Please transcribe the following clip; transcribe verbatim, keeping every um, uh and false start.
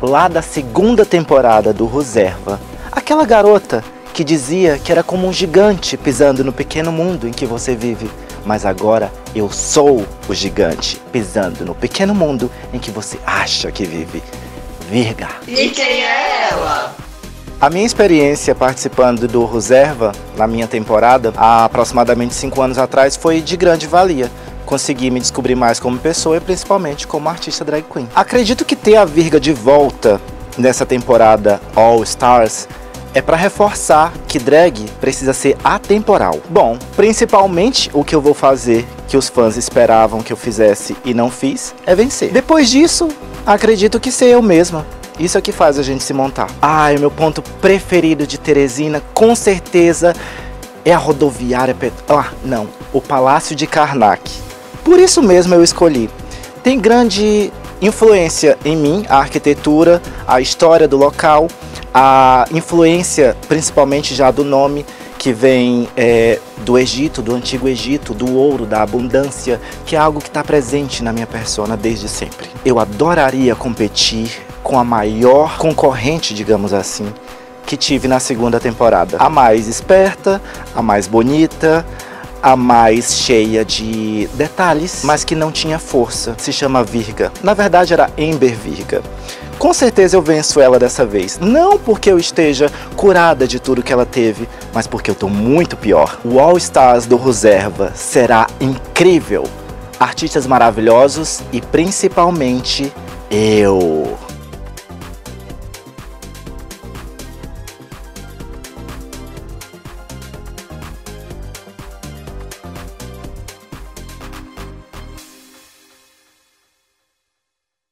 lá da segunda temporada do Reserva. Aquela garota que dizia que era como um gigante pisando no pequeno mundo em que você vive. Mas agora eu sou o gigante pisando no pequeno mundo em que você acha que vive. Virga. E quem é ela? A minha experiência participando do Reserva, na minha temporada, há aproximadamente cinco anos atrás, foi de grande valia. Consegui me descobrir mais como pessoa e principalmente como artista drag queen. Acredito que ter a Virga de volta nessa temporada All Stars é para reforçar que drag precisa ser atemporal. Bom, principalmente o que eu vou fazer que os fãs esperavam que eu fizesse e não fiz é vencer. Depois disso, acredito que ser eu mesma. Isso é que faz a gente se montar. Ai, o meu ponto preferido de Teresina, com certeza, é a rodoviária Pet... Ah, não, o Palácio de Karnak. Por isso mesmo eu escolhi. Tem grande influência em mim, a arquitetura, a história do local, a influência principalmente já do nome, que vem é, do Egito, do Antigo Egito, do ouro, da abundância, que é algo que está presente na minha persona desde sempre. Eu adoraria competir com a maior concorrente, digamos assim, que tive na segunda temporada. A mais esperta, a mais bonita, a mais cheia de detalhes, mas que não tinha força. Se chama Virga. Na verdade era Ember Virga. Com certeza eu venço ela dessa vez. Não porque eu esteja curada de tudo que ela teve, mas porque eu tô muito pior. O All Stars do Reserva será incrível. Artistas maravilhosos e principalmente eu.